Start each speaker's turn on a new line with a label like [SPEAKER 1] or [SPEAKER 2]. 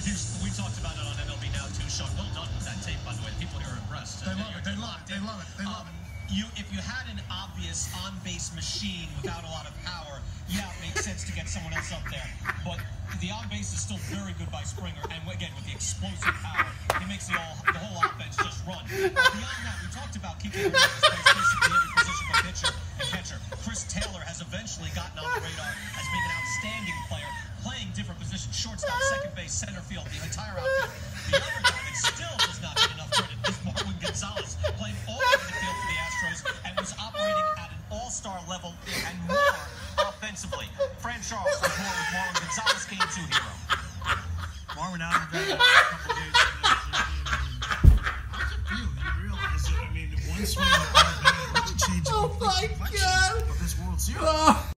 [SPEAKER 1] We talked about it on MLB Now too, Sean. Well done with that tape, by the way. People here are impressed.
[SPEAKER 2] They love it. They love it. They love it. They love it.
[SPEAKER 1] If you had an obvious on-base machine without a lot of power, yeah, it makes sense to get someone else up there. But the on-base is still very good by Springer, and again, with the explosive power, he makes the whole offense just run. Beyond that, we talked about keeping the space basically every position but pitcher and catcher. Chris Taylor has eventually gotten on the radar as being an outstanding player, playing different positions: shortstop, second base, center field, the entire outfield. The other guy that still does not get enough credit is Marwin Gonzalez, playing all over the field for the Astros and was operating at an all-star level and more offensively. Fran Charles was more with Marwin Gonzalez, Game 2 hero.
[SPEAKER 2] Marwin out of that a couple days. How's it feel? You realize that, I mean, one swing of the bat, what you change?
[SPEAKER 3] Oh my God!
[SPEAKER 2] Of this World Series.